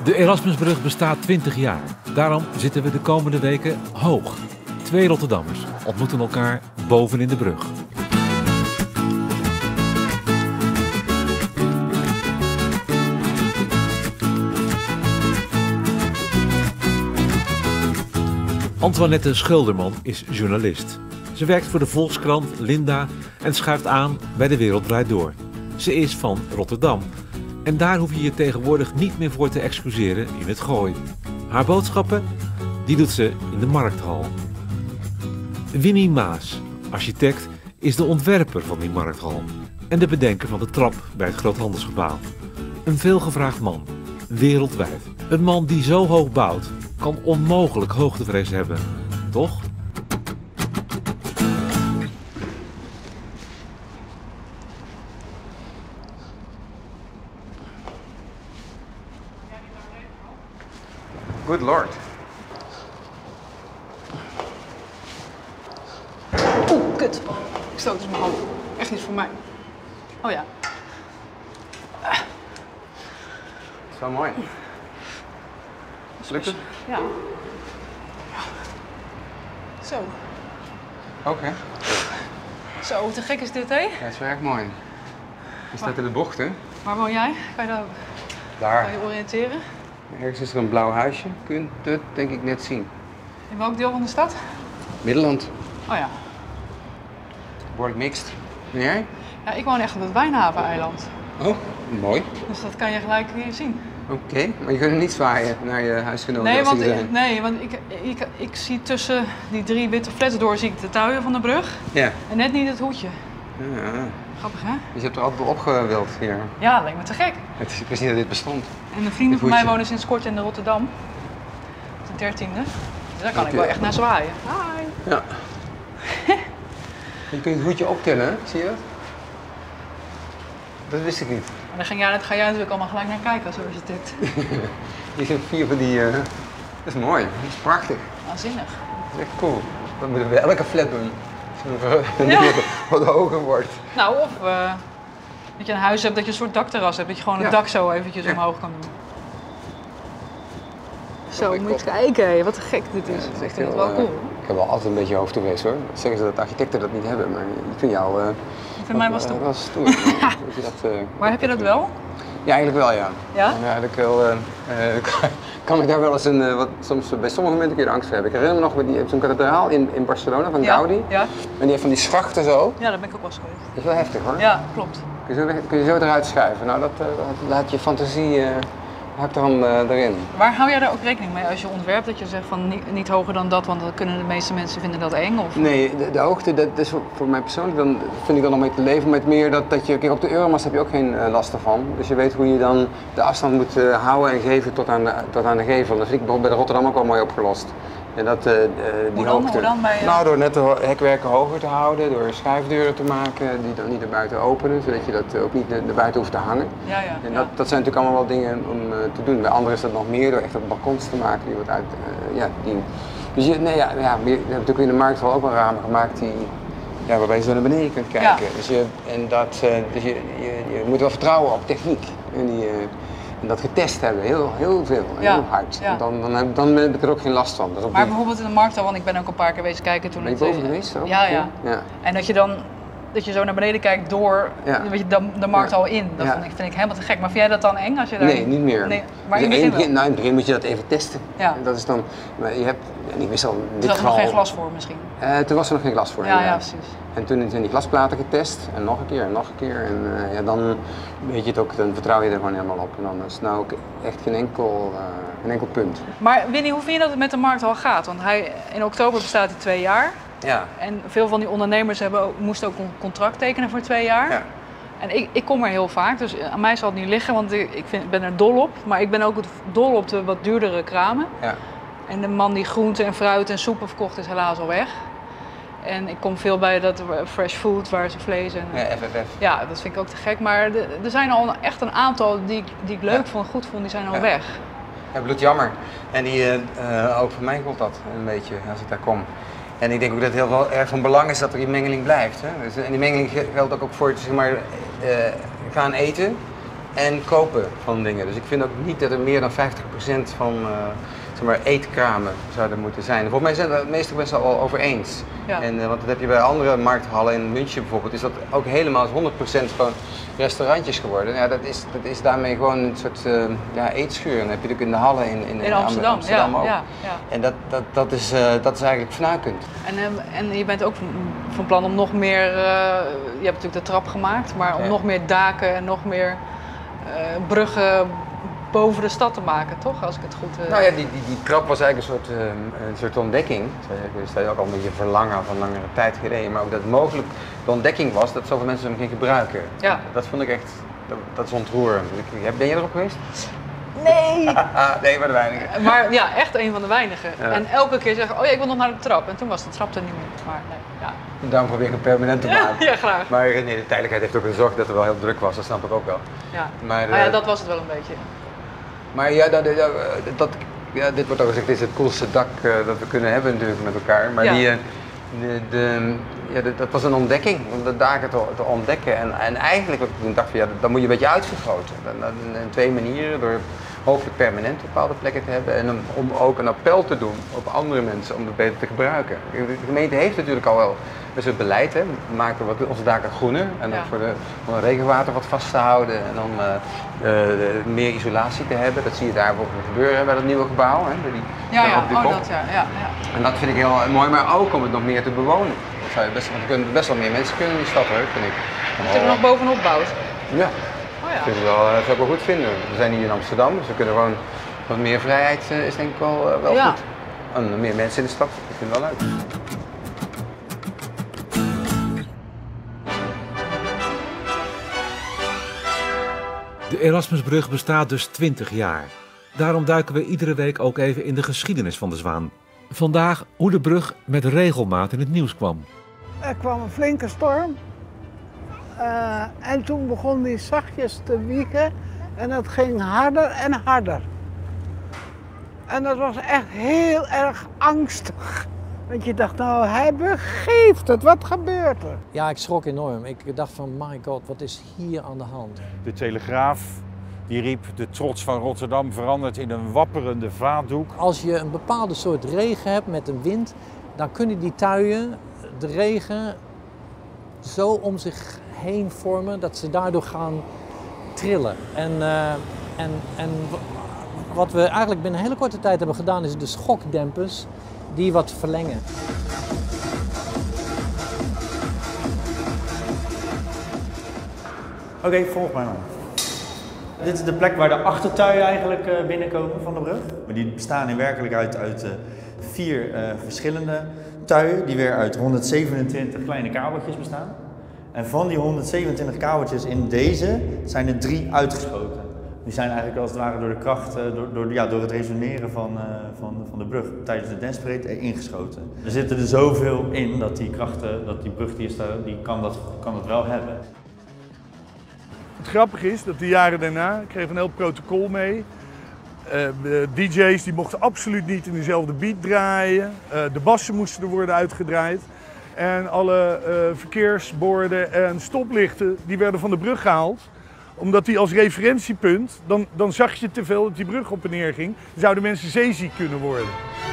De Erasmusbrug bestaat 20 jaar. Daarom zitten we de komende weken hoog. 2 Rotterdammers ontmoeten elkaar bovenin de brug. Antoinette Schilderman is journalist. Ze werkt voor de Volkskrant, Linda en schuift aan bij De Wereld Draait Door. Ze is van Rotterdam. En daar hoef je je tegenwoordig niet meer voor te excuseren in het Gooi. Haar boodschappen, die doet ze in de markthal. Winnie Maas, architect, is de ontwerper van die markthal. En de bedenker van de trap bij het Groothandelsgebouw. Een veelgevraagd man, wereldwijd. Een man die zo hoog bouwt, kan onmogelijk hoogtevrees hebben. Toch? Good lord. Oeh, kut. Ik stoot dus mijn hand. Echt niet voor mij. Oh ja. Zo mooi. Lukt het? Ja. Zo. Oké. Zo, te gek is dit, hè? Ja, dat is wel erg mooi. Je staat in de bocht, hè? Waar woon jij? Kan je daar Daar. je oriënteren? Ergens is er een blauw huisje. Kunt het denk ik net zien. In welk deel van de stad? Middelland. Oh ja. Behoorlijk mixed. En jij? Ja, ik woon echt op het Wijnhaven-eiland. Oh, mooi. Dus dat kan je gelijk hier zien. Oké, maar je kunt er niet zwaaien naar je huisgenoten Nee, want ik zie tussen die 3 witte flats door zie ik de tuien van de brug. Ja. En net niet het hoedje. Ja. Grappig, hè? Dus je hebt er altijd wel opgewild hier. Ja, dat lijkt me te gek. Ik wist niet dat dit bestond. En de vrienden van mij hoedje. wonen sinds kort in Rotterdam. De 13e. Dus daar kan ik wel echt naar zwaaien. Hi. Ja. Je kunt het hoedje optillen, hè? Zie je dat? Dat wist ik niet. En dan ga jij natuurlijk allemaal gelijk naar kijken als architect. Hier zijn 4 van die... Dat is mooi, dat is prachtig. Waanzinnig. Dat is echt cool. Dat moeten we elke flat doen. Als Ja. het wat hoger wordt. Nou, of dat je een huis hebt dat je een soort dakterras hebt. Dat je gewoon het dak zo eventjes omhoog kan doen. Zo, moet je eens kijken. Wat te gek dit is. Dat is echt Ik vind het heel, wel cool. Ik heb wel altijd een beetje hoofdtoewees hoor. Zeggen ze dat architecten dat niet hebben, maar ik vind jou... Ik vind mij wel stoer. wel stoer. Dat je dat, Maar heb je dat wel? Ja, eigenlijk wel ja. Ja? Eigenlijk wel... kan ik daar wel eens soms bij sommige momenten kun je er angst voor hebben. Ik herinner me nog, je hebt zo'n kathedraal in Barcelona van Gaudi. Ja. En die heeft van die schachten zo. Ja, daar ben ik ook wel eens geweest. Dat is wel heftig hoor. Ja, klopt. Kun je zo eruit schuiven. Nou, dat laat je fantasie hakt dan erin. Waar hou jij daar ook rekening mee als je ontwerpt? Dat je zegt van niet hoger dan dat, want dan kunnen de meeste mensen vinden dat eng? Of? Nee, de hoogte, dat is voor mij persoonlijk, dan vind ik dan nog mee te leven. Maar het meer dat je, kijk, op de Euromast heb je ook geen last ervan. Dus je weet hoe je dan de afstand moet houden en geven tot aan de gevel. Dat vind ik bijvoorbeeld bij de Rotterdam ook wel mooi opgelost. En dat, die hoogte. Hoe dan? Nou, door net de hekwerken hoger te houden, door schuifdeuren te maken die dan niet naar buiten openen, zodat je dat ook niet naar buiten hoeft te hangen. Ja. En dat zijn natuurlijk allemaal wel dingen om te doen. Bij anderen is dat nog meer door echt wat balkons te maken die wat uit die. Dus je hebt natuurlijk in de markthal ook wel ramen gemaakt waarbij je zo naar beneden kunt kijken. Ja. Dus je moet wel vertrouwen op techniek. En dat getest hebben, heel veel, heel hard. Ja. Dan heb ik er ook geen last van. Dus Maar bijvoorbeeld in de markthal, want ik ben ook een paar keer wezen kijken toen ben je het... boven geweest? Zo? Ja. En dat je zo naar beneden kijkt door de markthal in. Dat vind ik helemaal te gek. Maar vind jij dat dan eng als je daar... Nee, niet meer. Nee, maar dus in het in het begin moet je dat even testen. Ja. Dat is dan, maar je hebt, en ik wist al, Er zat er nog geen glas voor misschien. Toen was er nog geen glas voor. Ja, precies. En toen zijn die glasplaten getest en nog een keer en nog een keer. En dan weet je het ook, dan vertrouw je er gewoon helemaal op. En dan is het nou ook echt geen enkel punt. Maar Winnie, hoe vind je dat het met de markthal gaat? Want in oktober bestaat hij 2 jaar. Ja. En veel van die ondernemers moesten ook een contract tekenen voor 2 jaar. Ja. En ik kom er heel vaak, dus aan mij zal het niet liggen, want ik ben er dol op. Maar ik ben ook dol op de wat duurdere kramen. Ja. En de man die groente en fruit en soep verkocht is helaas al weg. En ik kom veel bij dat fresh food, waar ze vlees en... Ja, FFF. Ja, dat vind ik ook te gek. Maar er zijn al echt een aantal die ik leuk vond, goed vond, die zijn al weg. Ja, bloedjammer. En ook voor mij komt dat een beetje als ik daar kom. En ik denk ook dat het heel erg van belang is dat er die mengeling blijft. Hè? Dus, en die mengeling geldt ook voor, zeg maar, gaan eten. en kopen van dingen. Dus ik vind ook niet dat er meer dan 50% van zeg maar, eetkramen zouden moeten zijn. Volgens mij zijn het meestal best wel over eens. Ja. Want dat heb je bij andere markthallen in München bijvoorbeeld, is dat ook helemaal 100% gewoon restaurantjes geworden. Ja, dat is daarmee gewoon een soort eetschuur. En dat heb je natuurlijk in de hallen in Amsterdam ook. Ja. En dat is eigenlijk fnuikend. En je bent ook van plan om nog meer, je hebt natuurlijk de trap gemaakt, maar om nog meer daken en nog meer bruggen boven de stad te maken, toch? Als ik het goed... Nou ja, die trap was eigenlijk een soort ontdekking. Dus dat je ook al een beetje verlangen van langere tijd gereden, maar ook dat het mogelijk de ontdekking was dat zoveel mensen hem gingen gebruiken. Ja. Dat vond ik echt, dat is ontroerend. Ben je erop geweest? Nee! Nee, maar de weinigen. Maar ja, echt een van de weinigen. Ja. En elke keer zeggen, oh ja, ik wil nog naar de trap. En toen was de trap er niet meer. Maar nee, ja. Daarom probeer ik hem permanent te maken. Ja, graag. Maar nee, de tijdelijkheid heeft ook gezorgd dat het wel heel druk was, dat snap ik ook wel. Ja, Maar dat was het wel een beetje. Maar ja, dit wordt ook gezegd, dit is het coolste dak dat we kunnen hebben natuurlijk met elkaar. Maar dat was een ontdekking, om de daken te ontdekken. En eigenlijk wat ik toen dacht, dan moet je een beetje uitvergroten. In twee manieren, door hopelijk permanent op bepaalde plekken te hebben. En om ook een appel te doen op andere mensen om het beter te gebruiken. De gemeente heeft natuurlijk al wel dus het beleid, hè. We maken onze daken groener en ook om het regenwater wat vast te houden en dan meer isolatie te hebben. Dat zie je daar bijvoorbeeld gebeuren bij dat nieuwe gebouw. Hè. En dat vind ik heel mooi, maar ook om het nog meer te bewonen. Want er kunnen best wel meer mensen kunnen in die stad, hoor, vind ik. Dat je er nog bovenop bouwt? Ja. Dat zou ik wel goed vinden. We zijn hier in Amsterdam, dus we kunnen gewoon wat meer vrijheid is denk ik wel goed. En meer mensen in de stad, ik vind het wel leuk. De Erasmusbrug bestaat dus 20 jaar. Daarom duiken we iedere week ook even in de geschiedenis van de Zwaan. Vandaag hoe de brug met regelmaat in het nieuws kwam. Er kwam een flinke storm. En toen begon die zachtjes te wieken en dat ging harder en harder. En dat was echt heel erg angstig. Want je dacht, nou hij begeeft het, wat gebeurt er? Ja, ik schrok enorm. Ik dacht van, my god, wat is hier aan de hand? De Telegraaf die riep, de trots van Rotterdam verandert in een wapperende vaatdoek. Als je een bepaalde soort regen hebt met een wind, dan kunnen die tuien de regen zo om zich heen vormen dat ze daardoor gaan trillen. En wat we eigenlijk binnen een hele korte tijd hebben gedaan is de schokdempers die wat verlengen. Oké, volg mij maar. Dit is de plek waar de achtertuien eigenlijk binnenkomen van de brug. Maar die bestaan in werkelijkheid uit 4 verschillende tuien die weer uit 127 kleine kabeltjes bestaan. En van die 127 kabeltjes in deze zijn er 3 uitgeschoten. Die zijn eigenlijk als het ware door de kracht, door het resoneren van de brug tijdens de Denspreet ingeschoten. Er zitten er zoveel in dat die krachten, dat die brug die kan dat wel hebben. Het grappige is dat de jaren daarna kreeg een heel protocol mee. De DJ's die mochten absoluut niet in dezelfde beat draaien. De bassen moesten er worden uitgedraaid. En alle verkeersborden en stoplichten die werden van de brug gehaald. Omdat die als referentiepunt, dan zag je te veel dat die brug op en neer ging. Dan zouden mensen zeeziek kunnen worden.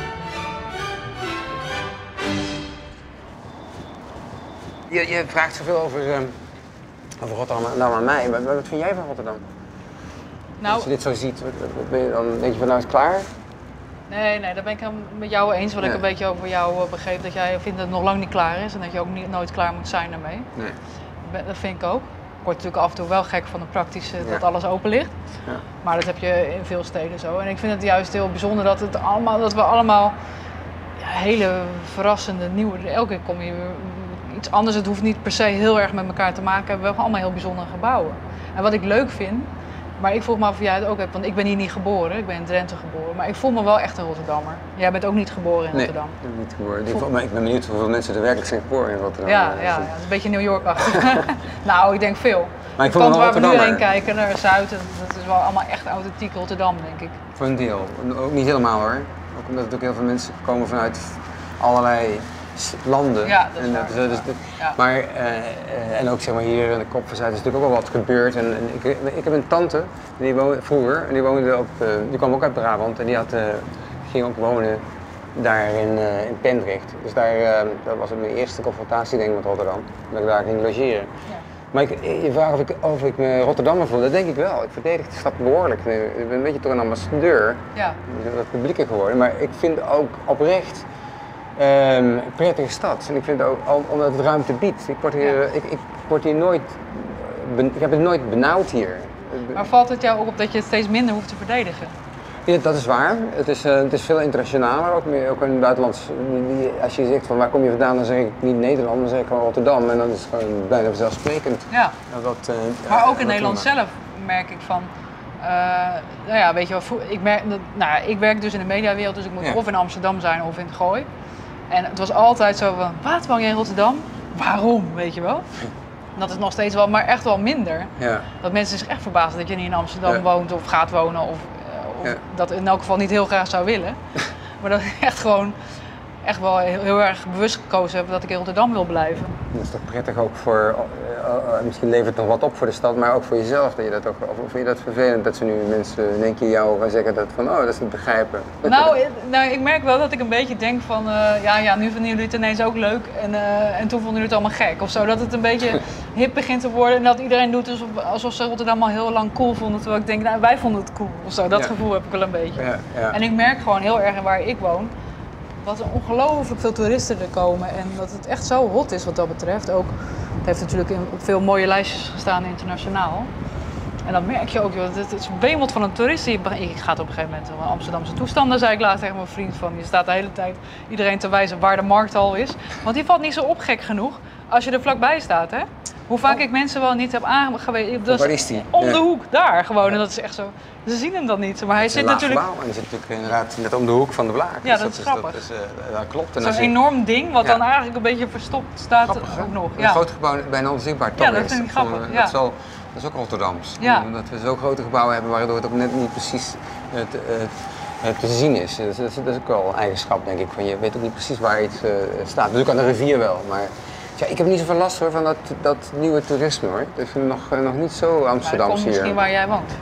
Je vraagt zoveel over Rotterdam nou aan mij. Wat vind jij van Rotterdam? Nou, als je dit zo ziet, dan denk je van nou is het klaar? Nee, daar ben ik het met jou eens. Wat ik een beetje over jou begreep, dat jij vindt dat het nog lang niet klaar is. En dat je ook nooit klaar moet zijn daarmee. Nee. Dat vind ik ook. Ik word natuurlijk af en toe wel gek van het praktische, dat alles open ligt. Ja. Maar dat heb je in veel steden zo. En ik vind het juist heel bijzonder dat we allemaal hele verrassende, nieuwe... Elke keer kom je iets anders. Het hoeft niet per se heel erg met elkaar te maken. We hebben allemaal heel bijzondere gebouwen. En wat ik leuk vind, maar ik vroeg me af of jij het ook hebt, want ik ben hier niet geboren. Ik ben in Drenthe geboren. Maar ik voel me wel echt een Rotterdammer. Jij bent ook niet geboren in Rotterdam. Nee, ik ben niet geboren. Maar ik ben benieuwd hoeveel mensen er werkelijk zijn geboren in Rotterdam. Ja, dat is een beetje New York-achtig. Nou, ik denk veel. Maar ik de kant waar we nu heen kijken, naar Zuid, dat is wel allemaal echt authentiek Rotterdam, denk ik. Voor een deel. Ook niet helemaal hoor. Ook omdat er ook heel veel mensen komen vanuit allerlei landen. Ja, dat is en, waar. Ja. Maar, en ook zeg maar hier in de kop van Zuid is natuurlijk ook wel wat gebeurd. En ik heb een tante, die woonde vroeger, en die woonde op, die kwam ook uit Brabant en die ging ook wonen daar in Pendrecht. Dus daar, dat was mijn eerste confrontatie denk ik met Rotterdam, dat ik daar ging logeren. Ja. Maar je vraagt of ik me Rotterdammer voel, dat denk ik wel. Ik verdedig de stad behoorlijk. Ik ben een beetje toch een ambassadeur, dat publieke geworden. Maar ik vind ook oprecht een prettige stad. En ik vind ook, omdat het ruimte biedt. Ik word hier nooit, ik heb het nooit benauwd hier. Maar valt het jou ook op dat je het steeds minder hoeft te verdedigen? Ja, dat is waar. Het is veel internationaler, ook in het buitenland. Als je zegt van waar kom je vandaan, dan zeg ik niet Nederland, dan zeg ik gewoon Rotterdam. En dan is het gewoon bijna vanzelfsprekend. Ja. Maar ook in Nederland zelf merk ik van, nou ja, weet je wel, ik werk dus in de mediawereld, dus ik moet of in Amsterdam zijn of in het Gooi. En het was altijd zo van, wat, woon jij in Rotterdam? Waarom, weet je wel? Dat is nog steeds wel, maar echt wel minder. Ja. Dat mensen zich echt verbazen dat je niet in Amsterdam woont of gaat wonen of dat in elk geval niet heel graag zou willen. Maar dat ik echt wel heel erg bewust gekozen heb dat ik in Rotterdam wil blijven. Dat is toch prettig ook voor, misschien levert het nog wat op voor de stad, maar ook voor jezelf. Dat je dat ook, of vind je dat vervelend dat ze nu mensen in één keer jou gaan zeggen dat van, dat is niet begrijpen? Nou, ik merk wel dat ik een beetje denk van, nu vinden jullie het ineens ook leuk en toen vonden jullie het allemaal gek of zo. Dat het een beetje hip begint te worden en dat iedereen doet alsof ze Rotterdam al heel lang cool vonden. Terwijl ik denk, nou wij vonden het cool of zo. Dat gevoel heb ik wel een beetje. Ja. En ik merk gewoon heel erg waar ik woon, dat er ongelooflijk veel toeristen er komen en dat het echt zo hot is wat dat betreft. Ook, het heeft natuurlijk op veel mooie lijstjes gestaan internationaal. En dan merk je ook, joh, het is wemelt van een toerist. Je gaat op een gegeven moment een Amsterdamse toestanden, zei ik laatst tegen mijn vriend. Van, je staat de hele tijd iedereen te wijzen waar de markt al is. Want die valt niet zo op gek genoeg als je er vlakbij staat. Hè? Hoe vaak ik mensen wel niet heb aangewezen. Waar is die? Om de hoek, daar gewoon. En dat is echt zo. Ze zien hem dan niet. Maar hij zit natuurlijk. En hij zit natuurlijk inderdaad net om de hoek van de Blaak. Ja, dus dat is grappig. Dat klopt. Zo'n enorm ding wat dan eigenlijk een beetje verstopt staat grappig, ook nog. Een groot gebouw bijna onzichtbaar toch? Ja, dat vind ik grappig. Dat is ook Rotterdams. Ja. Dat we zo grote gebouwen hebben waardoor het ook net niet precies te zien is. Dat is ook wel een eigenschap, denk ik. Van je weet ook niet precies waar iets staat. Dus ook aan de rivier wel. Maar ja, ik heb niet zoveel last hoor, van dat nieuwe toerisme hoor. Dat vind ik nog niet zo Amsterdams hier. Dat komt misschien waar jij woont.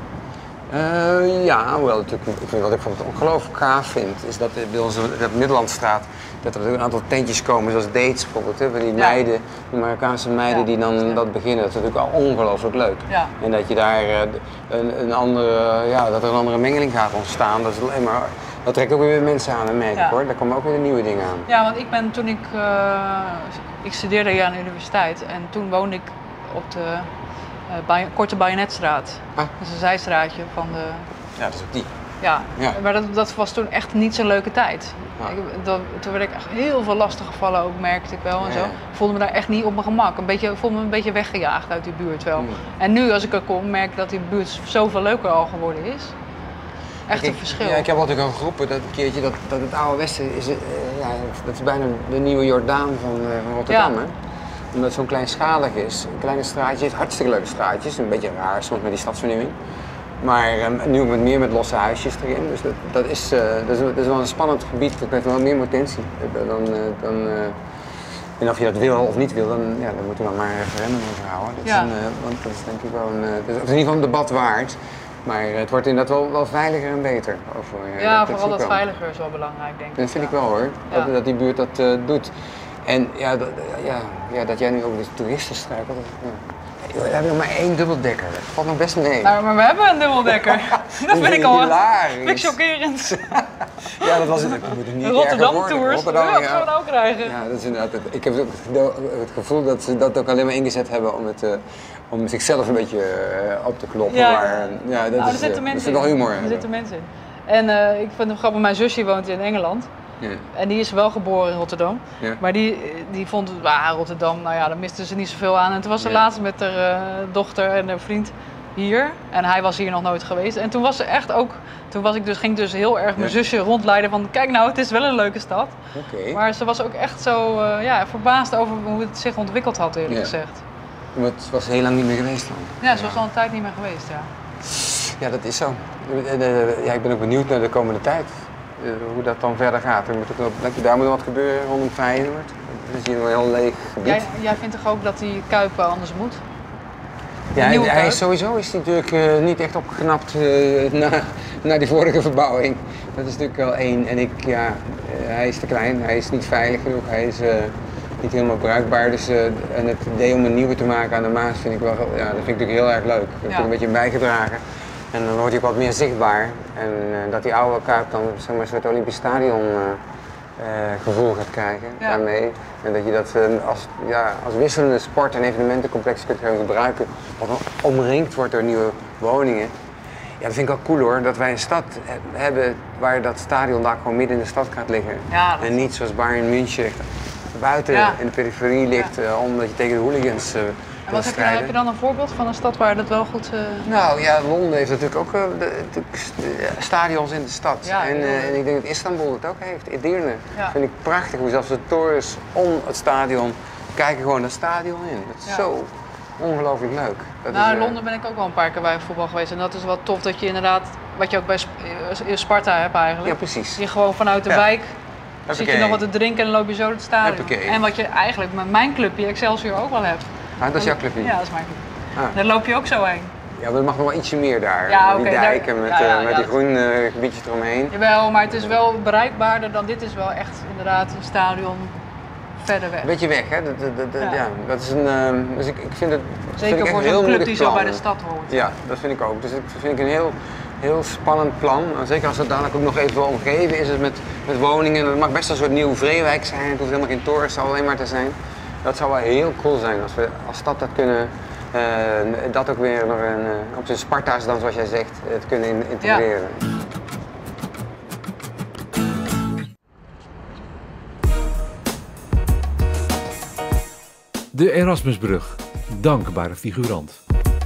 Ja, wel natuurlijk. Wat ik bijvoorbeeld ongelooflijk gaaf vind, is dat bij onze Middellandstraat dat er een aantal tentjes komen, zoals dates bijvoorbeeld, hè, van die meiden, die Marokkaanse meiden die dan dat beginnen. Dat is natuurlijk al ongelooflijk leuk. Ja. En dat je daar dat er een andere mengeling gaat ontstaan, dat is alleen maar. Dat trekt ook weer mensen aan en merk ik hoor. Daar komen ook weer nieuwe dingen aan. Ja, want toen ik studeerde hier aan de universiteit en toen woonde ik op de Korte Bajonetstraat. Dat is een zijstraatje van de... Ja, dat is ook die. Ja. Maar dat was toen echt niet zo'n leuke tijd. Ja. Toen werd ik echt heel veel lastig gevallen, ook merkte ik wel en zo. Ik voelde me daar echt niet op mijn gemak. Ik voelde me een beetje weggejaagd uit die buurt wel. En nu als ik er kom, merk ik dat die buurt zoveel leuker al geworden is. Echt een verschil. Ja, ik heb altijd al geroepen dat een keertje dat het oude Westen is, dat is bijna de nieuwe Jordaan van Rotterdam. Hè? Omdat het zo'n kleinschalig is. Kleine straatjes, hartstikke leuke straatjes. Een beetje raar soms met die stadsvernieuwing. Maar nu meer met losse huisjes erin. Dus dat is wel een spannend gebied. Dat heeft wel meer potentie. En of je dat wil of niet wil, dan moeten we dan maar een referendum over houden. Want dat is denk ik wel dat is in ieder geval een debat waard. Maar het wordt inderdaad wel veiliger en beter. Vooral dat veiliger is wel belangrijk, denk ik. Dat vind ik wel hoor, dat die buurt dat doet. En dat jij nu over de toeristen struikelt. We hebben nog maar 1 dubbeldekker. Dat valt nog best mee. Nou, maar we hebben een dubbeldekker. Dat vind ik al chockerend. Ja, dat was het. Ik moet het niet Rotterdam-tours. Dat gaan we ook krijgen. Ja, dat is inderdaad het. Ik heb het gevoel dat ze dat ook alleen maar ingezet hebben om zichzelf een beetje op te kloppen. Maar dat is wel humor. Er zitten mensen in. En ik vind het grappig, mijn zusje woont in Engeland. Ja. En die is wel geboren in Rotterdam. Ja. Maar die vond Rotterdam, daar miste ze niet zoveel aan. En toen was ze laatst met haar dochter en haar vriend hier. En hij was hier nog nooit geweest. En toen was ze echt ook, ging ik dus heel erg mijn zusje rondleiden van kijk nou, het is wel een leuke stad. Okay. Maar ze was ook echt zo verbaasd over hoe het zich ontwikkeld had eerlijk gezegd. Maar het was heel lang niet meer geweest dan? Ja, ze was al een tijd niet meer geweest, Ja, dat is zo. Ik ben ook benieuwd naar de komende tijd. hoe dat dan verder gaat. Daar moet wat gebeuren rondom Feyenoord. Dat is hier een heel leeg gebied. Jij vindt toch ook dat die Kuip anders moet? Ja, hij is sowieso natuurlijk niet echt opgeknapt na die vorige verbouwing. Dat is natuurlijk wel één. En hij is te klein, hij is niet veilig genoeg, hij is niet helemaal bruikbaar. Dus en het idee om een nieuwe te maken aan de Maas vind ik wel, dat vind ik natuurlijk heel erg leuk. Dat heb ik een beetje bijgedragen. En dan wordt hij ook wat meer zichtbaar. En dat die oude Kuip dan zeg maar, een soort Olympisch Stadion gevoel gaat krijgen daarmee. En dat je dat als wisselende sport- en evenementencomplex kunt gaan gebruiken, wat omringd wordt door nieuwe woningen. Ja, dat vind ik wel cool hoor, dat wij een stad hebben waar dat stadion daar gewoon midden in de stad gaat liggen. Ja, en niet zoals Bayern München buiten in de periferie ligt, omdat je tegen de hooligans heb je dan een voorbeeld van een stad waar dat wel goed... Nou ja, Londen heeft natuurlijk ook stadions in de stad. Ja, en ik denk dat Istanbul het ook heeft. Edirne vind ik prachtig, hoe zelfs de torens om het stadion kijken gewoon het stadion in. Dat is zo ongelooflijk leuk. In Londen ben ik ook wel een paar keer bij voetbal geweest en dat is wel tof dat je inderdaad, wat je ook bij Sparta hebt eigenlijk. Ja, precies. Je gewoon vanuit de wijk zit je nog wat te drinken en dan loop je zo het stadion. En wat je eigenlijk met mijn clubje Excelsior ook wel hebt. Dat is jouw clubje? Ja, dat is mijn club. Daar loop je ook zo heen. Ja, maar er mag nog wel ietsje meer daar. Ja, die dijken met die groen gebiedjes eromheen. Jawel, maar het is wel bereikbaarder dan dit is wel echt inderdaad een stadion verder weg. Een beetje weg, hè? Dat is een, dus ik vind het zeker voor zo'n club die zo bij de stad hoort. Ja, dat vind ik ook. Dus dat vind ik een heel spannend plan. En zeker als het dadelijk ook nog even omgeven is met woningen. Het mag best een soort nieuw Vreewijk zijn. Het hoeft helemaal geen torens alleen maar te zijn. Dat zou wel heel cool zijn als we als stad dat kunnen, dat ook weer nog op zijn Sparta's dan zoals jij zegt, het kunnen integreren. Ja. De Erasmusbrug, dankbare figurant.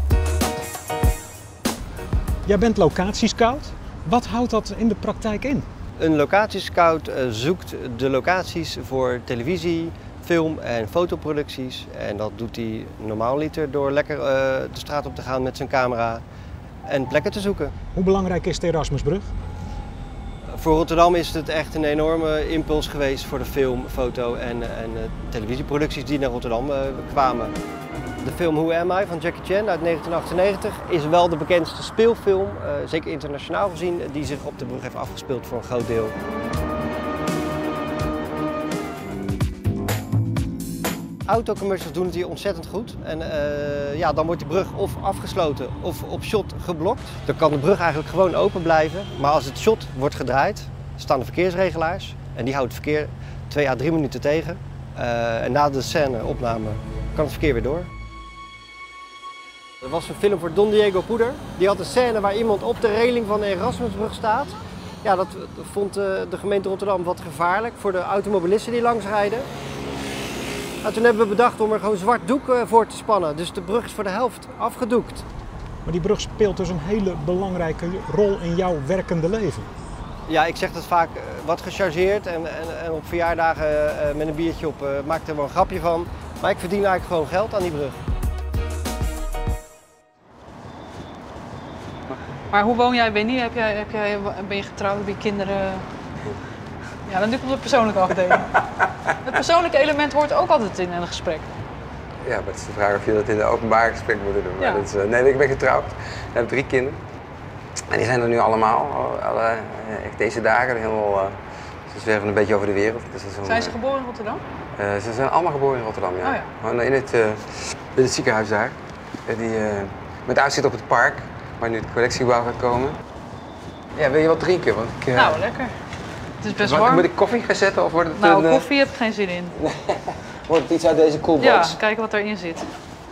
Jij bent locatiescout. Wat houdt dat in de praktijk in? Een locatiescout zoekt de locaties voor televisie, film- en fotoproducties. En dat doet hij normaaliter door lekker de straat op te gaan met zijn camera en plekken te zoeken. Hoe belangrijk is de Erasmusbrug? Voor Rotterdam is het echt een enorme impuls geweest voor de film, foto en televisieproducties die naar Rotterdam kwamen. De film Who Am I van Jackie Chan uit 1998 is wel de bekendste speelfilm, zeker internationaal gezien, die zich op de brug heeft afgespeeld voor een groot deel. Autocommercials doen het hier ontzettend goed. En dan wordt die brug of afgesloten of op shot geblokt. Dan kan de brug eigenlijk gewoon open blijven. Maar als het shot wordt gedraaid, staan de verkeersregelaars. En die houdt het verkeer 2 à 3 minuten tegen. En na de scène-opname kan het verkeer weer door. Er was een film voor Don Diego Poeder. Die had een scène waar iemand op de reling van de Erasmusbrug staat. Ja, dat vond de gemeente Rotterdam wat gevaarlijk voor de automobilisten die langs rijden. Nou, toen hebben we bedacht om er gewoon zwart doek voor te spannen. Dus de brug is voor de helft afgedoekt. Maar die brug speelt dus een hele belangrijke rol in jouw werkende leven. Ja, ik zeg dat vaak wat gechargeerd en op verjaardagen met een biertje op maak ik er wel een grapje van. Maar ik verdien eigenlijk gewoon geld aan die brug. Maar hoe woon jij, Winnie? Ben je getrouwd? Heb je kinderen? Ja, dan komt de persoonlijke afdeling. Het persoonlijke element hoort ook altijd in een gesprek. Ja, maar het is de vraag of je dat in een openbaar gesprek moet doen. Ja. Dat is, nee, ik ben getrouwd. Ik heb 3 kinderen. En die zijn er nu allemaal. Echt deze dagen. Ze zwerven een beetje over de wereld. Dus zijn ze geboren in Rotterdam? Ze zijn allemaal geboren in Rotterdam, ja. Oh, ja. In het ziekenhuis daar. Met uitzicht op het park, waar nu het collectiegebouw gaat komen. Ja, wil je wat drinken? Want nou, lekker. Het is best warm. Moet ik koffie gaan zetten of wordt het koffie heb ik geen zin in. Wordt het iets uit deze coolbox? Ja, kijken wat erin zit.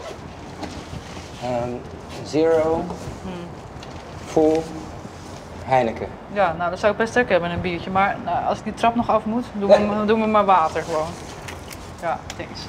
Zero, full, Heineken. Ja, nou dat zou ik best ook hebben, een biertje. Maar als ik die trap nog af moet, doen we maar water gewoon. Ja, thanks.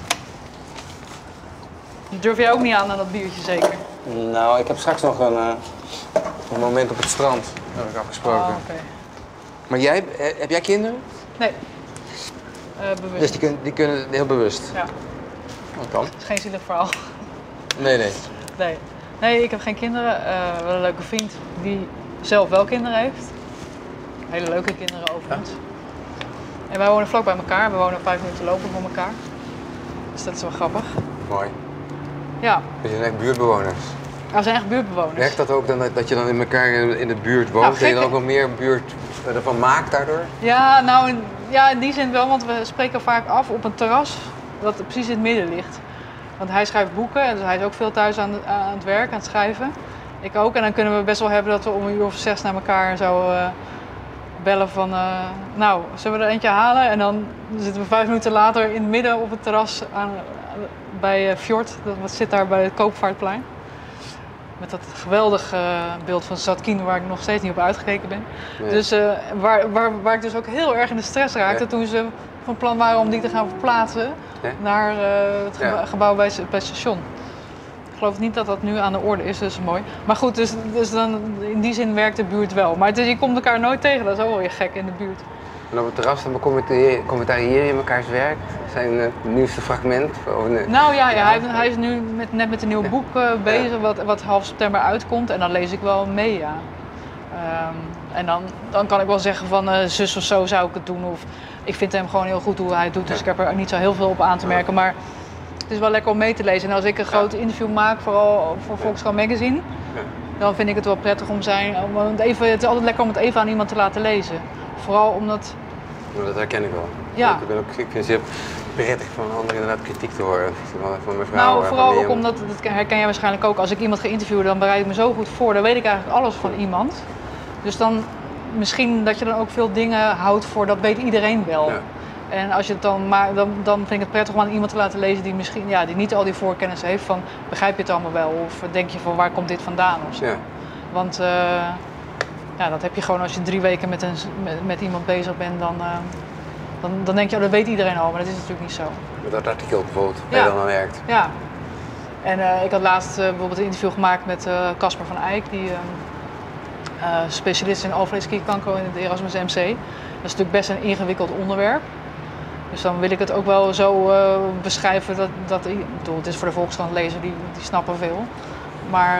Durf jij ook niet aan dat biertje zeker? Nou, ik heb straks nog een moment op het strand, heb ik afgesproken. Oh, okay. Maar heb jij kinderen? Nee. Bewust. Dus die kunnen heel bewust? Ja. Wat dan? Het is geen zielig verhaal. Nee. Nee, ik heb geen kinderen. Wel een leuke vriend die zelf wel kinderen heeft. Hele leuke kinderen overigens. Ja. En wij wonen vlak bij elkaar. We wonen 5 minuten lopen van elkaar. Dus dat is wel grappig. Mooi. Ja. Dus je zijn echt buurtbewoners? Ja, we zijn echt buurtbewoners. Werkt dat ook dan dat je dan in elkaar in de buurt woont? Nou, dat je dan ook nog meer buurt ervan maakt daardoor? Ja, nou in die zin wel, want we spreken vaak af op een terras dat precies in het midden ligt. Want hij schrijft boeken en dus hij is ook veel thuis aan het werk, aan het schrijven. Ik ook. En dan kunnen we best wel hebben dat we om 6:00 naar elkaar zo bellen van nou, zullen we er eentje halen? En dan zitten we 5 minuten later in het midden op het terras bij Fjord. Dat zit daar bij het Koopvaartplein. Met dat geweldige beeld van Zatkin waar ik nog steeds niet op uitgekeken ben. Nee. Dus waar ik dus ook heel erg in de stress raakte toen ze van plan waren om die te gaan verplaatsen naar het gebouw bij het station. Ik geloof niet dat dat nu aan de orde is, dus mooi. Maar goed, dus dan, in die zin werkt de buurt wel. Maar je komt elkaar nooit tegen, dat is ook wel weer gek in de buurt. En op het terras dan commentarieer je mekaars werk? Zijn nieuwste fragment? Nou ja, hij is nu net met een nieuw boek bezig, wat half september uitkomt. En dan lees ik wel mee, ja. En dan kan ik wel zeggen van zus of zo zou ik het doen. Of ik vind hem gewoon heel goed hoe hij het doet, dus ik heb er niet zo heel veel op aan te merken. Maar het is wel lekker om mee te lezen. En als ik een groot interview maak, vooral voor Volkskrant Magazine, dan vind ik het wel prettig het is altijd lekker om het even aan iemand te laten lezen. Vooral omdat... Dat herken ik wel. Ja. Ik vind het heel prettig van anderen inderdaad kritiek te horen. Van mevrouw, nou, vooral ook omdat, dat herken jij waarschijnlijk ook, als ik iemand ga interviewen, dan bereid ik me zo goed voor. Dan weet ik eigenlijk alles van iemand. Dus dan misschien dat je dan ook veel dingen houdt voor, dat weet iedereen wel. Ja. En als je het dan vind ik het prettig om aan iemand te laten lezen die misschien die niet al die voorkennis heeft van begrijp je het allemaal wel of denk je van waar komt dit vandaan of zo. Ja. Want dat heb je gewoon als je 3 weken met iemand bezig bent, dan denk je dat weet iedereen al, maar dat is natuurlijk niet zo. Met dat artikel bijvoorbeeld, waar je dan aan werkt. Ja. En ik had laatst bijvoorbeeld een interview gemaakt met Casper van Eyck, die specialist in alvleesklierkanker in het Erasmus MC. Dat is natuurlijk best een ingewikkeld onderwerp. Dus dan wil ik het ook wel zo beschrijven dat het is voor de Volkskrant lezer, die snappen veel. Maar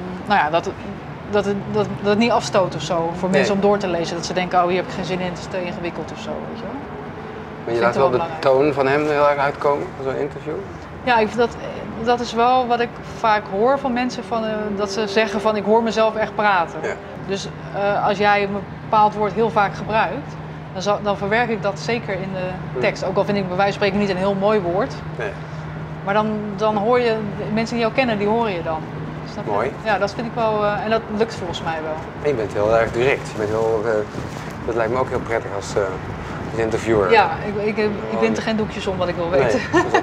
dat het niet afstoot of zo voor mensen om door te lezen. Dat ze denken, hier heb ik geen zin in, het is te ingewikkeld of zo. Weet je wel. Maar je laat wel de toon van hem heel erg uitkomen, van zo'n interview? Ja, dat is wel wat ik vaak hoor van mensen, dat ze zeggen van ik hoor mezelf echt praten. Ja. Dus als jij een bepaald woord heel vaak gebruikt, dan verwerk ik dat zeker in de tekst. Ook al vind ik bij wijze van spreken niet een heel mooi woord. Nee. Maar dan hoor je, mensen die jou kennen, die horen je dan. Snap je? Mooi. Ja, dat vind ik wel, en dat lukt volgens mij wel. En je bent heel erg direct. Dat lijkt me ook heel prettig als interviewer. Ja, ik bind er geen doekjes om wat ik wil weten.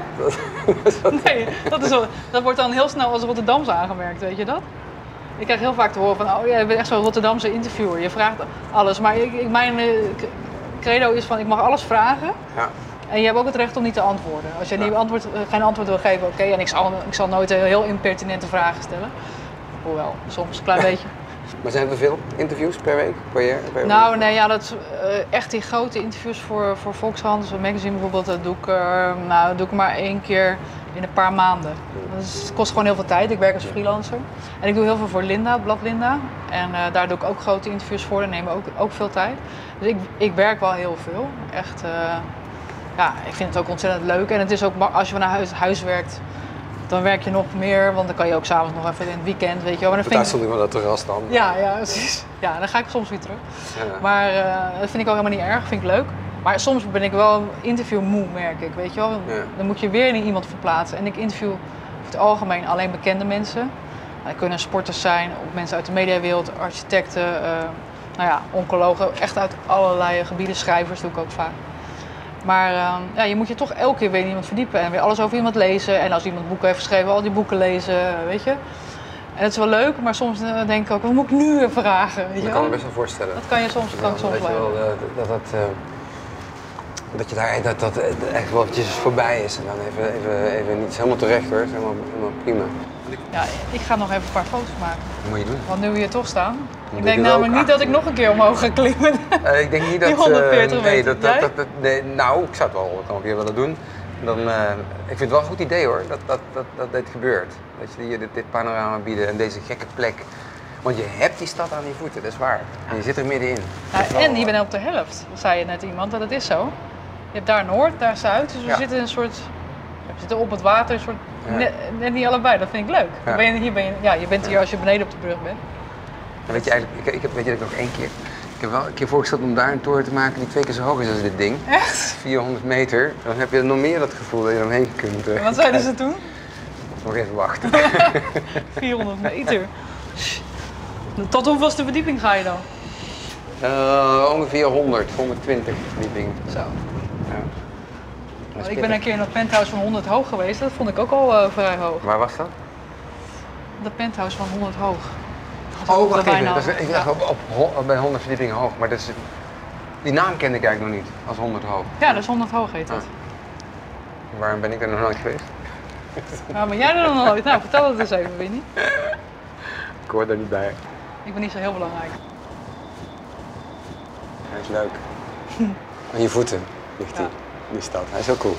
Nee, dat wordt dan heel snel als Rotterdams aangemerkt, weet je dat? Ik krijg heel vaak te horen van, je bent echt zo'n Rotterdamse interviewer. Je vraagt alles, maar mijn credo is van, ik mag alles vragen. Ja. En je hebt ook het recht om niet te antwoorden. Als je geen antwoord wil geven, oké. En ik zal nooit heel impertinente vragen stellen. Hoewel, soms een klein beetje. Maar zijn er veel interviews per week? Per nou, nee, dat echt die grote interviews voor Volkskrant, zo'n magazine bijvoorbeeld, dat doe ik maar 1 keer in een paar maanden. Dus het kost gewoon heel veel tijd. Ik werk als freelancer. En ik doe heel veel voor Linda, het blad Linda. En daar doe ik ook grote interviews voor. Dat nemen ook veel tijd. Dus ik werk wel heel veel. Echt, ik vind het ook ontzettend leuk. En het is ook, als je vanuit huis werkt, dan werk je nog meer. Want dan kan je ook s'avonds nog even in het weekend, weet je wel. Daar stond ik wel dat terras dan. Ja, precies. Ja, dan ga ik soms weer terug. Ja. Maar dat vind ik ook helemaal niet erg. Vind ik leuk. Maar soms ben ik wel interviewmoe, merk ik, weet je wel. Ja. Dan moet je weer niet iemand verplaatsen. En ik interview over het algemeen alleen bekende mensen. Dat kunnen sporters zijn, of mensen uit de mediawereld, architecten, oncologen. Echt uit allerlei gebieden, schrijvers doe ik ook vaak. Maar je moet je toch elke keer weer in iemand verdiepen en weer alles over iemand lezen. En als iemand boeken heeft geschreven, al die boeken lezen, weet je. En dat is wel leuk, maar soms denk ik ook, wat moet ik nu weer vragen? Weet je? Dat kan ik me best wel voorstellen. Dat kan je soms wel. Dat je daar dat echt wel eventjes voorbij is en dan even niet helemaal terecht hoor, helemaal prima. Ja, ik ga nog even een paar foto's maken. Dat moet je doen. Want nu we hier toch staan. Ik denk namelijk niet dat ik nog een keer omhoog ga klimmen. Ik denk niet dat... Die 140 meter. Nee, nou, ik zou het wel nog een keer willen doen. Ik vind het wel een goed idee hoor, dat dit gebeurt. Dat je hier dit panorama bieden en deze gekke plek Want je hebt die stad aan je voeten, dat is waar. En je zit er middenin. Ja, en je bent op de helft, dat zei je net iemand, dat is zo. Je hebt daar Noord, daar Zuid, dus we zitten in een soort... We zitten op het water, een soort, net niet allebei, dat vind ik leuk. Ja. Je bent hier als je beneden op de brug bent. Ja, weet je eigenlijk, weet je dat ik nog één keer... Ik heb wel een keer voorgesteld om daar een toren te maken die 2 keer zo hoog is als dit ding. Echt? 400 meter. Dan heb je nog meer dat gevoel dat je er omheen kunt. En wat zeiden ze toen? Nog even wachten. 400 meter. Tot hoeveelste verdieping ga je dan? Ongeveer 120 verdiepingen. Zo. Ja. Ik ben een keer in dat penthouse van 100 hoog geweest, dat vond ik ook al vrij hoog. Waar was dat? Dat penthouse van 100 hoog. Oh, wacht even. Ik dacht bij 100 verdiepingen hoog, maar dat is, die naam kende ik eigenlijk nog niet, als 100 hoog. Ja, dat is 100 hoog heet dat. Waarom ben ik er nog nooit geweest? Nou, maar jij er nog nooit. Nou, vertel het eens even, Winnie. Ik hoor daar niet bij. Ik ben niet zo heel belangrijk. Hij is leuk. Aan je voeten ligt hij, die stad. Hij is heel cool.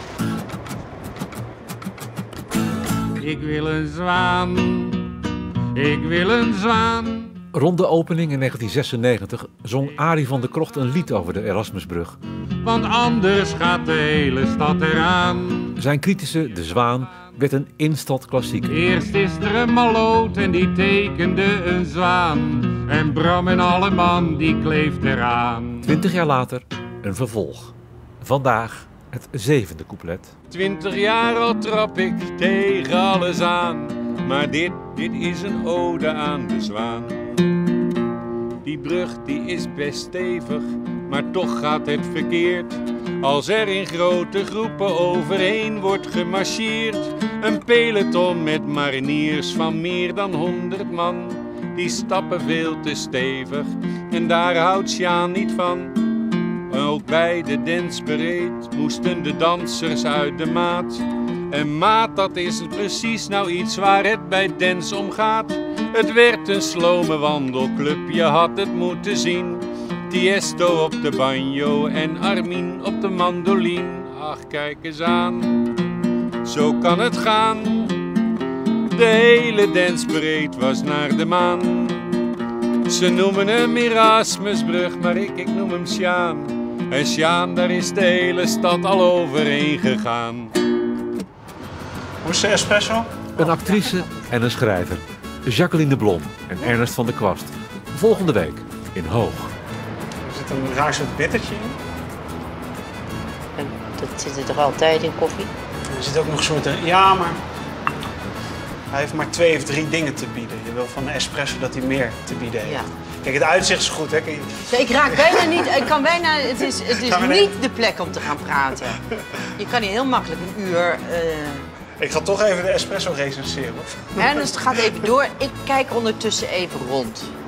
Ik wil een zwaan. Ik wil een zwaan. Rond de opening in 1996 zong Arie van der Krocht een lied over de Erasmusbrug. Want anders gaat de hele stad eraan. Zijn kritische De Zwaan werd een instant klassieker. Eerst is er een malloot en die tekende een zwaan. En Bram en alle man die kleeft eraan. 20 jaar later een vervolg. Vandaag het 7e couplet. 20 jaar al trap ik tegen alles aan. Maar dit is een ode aan de zwaan. Die brug die is best stevig, maar toch gaat het verkeerd. Als er in grote groepen overheen wordt gemarcheerd. Een peloton met mariniers van meer dan 100 man. Die stappen veel te stevig en daar houdt Sjaan niet van. Ook bij de dansbereid moesten de dansers uit de maat. En maat, dat is precies nou iets waar het bij dans om gaat. Het werd een slome wandelclub, je had het moeten zien. Tiesto op de banjo en Armin op de mandoline. Ach, kijk eens aan, zo kan het gaan. De hele dansbreed was naar de maan. Ze noemen hem Erasmusbrug, maar ik noem hem Sjaan. En Sjaan, daar is de hele stad al overheen gegaan. Hoe is de espresso? Een actrice en een schrijver. Jacqueline de Blom en Ernest van der Kwast. Volgende week in Hoog. Er zit een raar soort bittertje in. En dat zit er toch altijd in koffie? Er zit ook nog een soort... Ja, maar... Hij heeft maar 2 of 3 dingen te bieden. Je wil van een espresso dat hij meer te bieden heeft. Ja. Kijk, het uitzicht is goed, hè? Ik raak bijna niet... Het is niet de plek om te gaan praten. Je kan hier heel makkelijk een uur... Ik ga toch even de espresso recenseren. Ernest gaat even door. Ik kijk ondertussen even rond.